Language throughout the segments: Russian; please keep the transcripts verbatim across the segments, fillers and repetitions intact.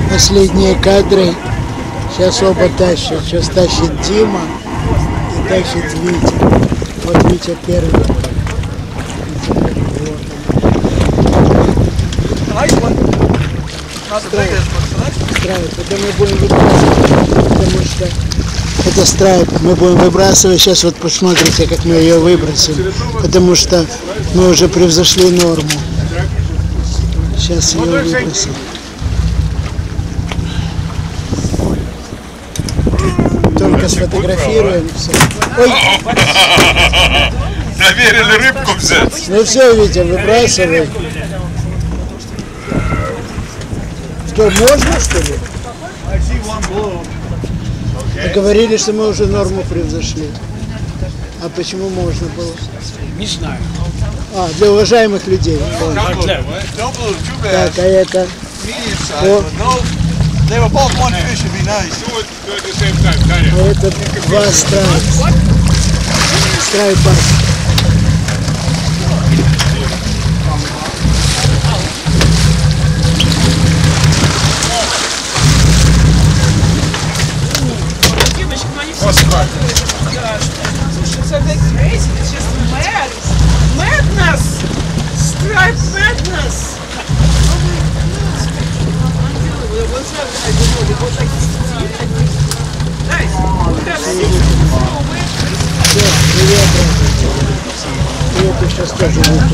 Последние кадры. Сейчас оба тащат. Сейчас тащит Дима и тащит Витя. Вот Витя первый. Страйк. Это мы будем выбрасывать, потому что это страйк. Мы будем выбрасывать. Сейчас вот посмотрите, как мы ее выбросим. Потому что мы уже превзошли норму. Сейчас ее выбросим. Только сфотографируем все. Ой. Доверили рыбку взять. Ну все, Витя, выбрасывай. Что, можно, что ли? Мы говорили, что мы уже норму превзошли. А почему можно было? Не знаю. А, для уважаемых людей. Так, а это? О. А это два страйка. Страйк-бас. So they're crazy. It's just mad. Madness. Stripe madness. Nice. Все, привет, привет, ты сейчас тоже выпил.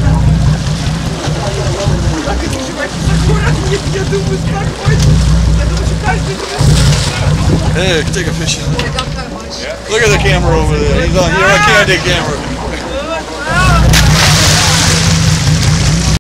Я думаю, спокойно. Я думаю, что каждый... Hey, take a picture. Look at the camera over there. He's on. You're on candid camera.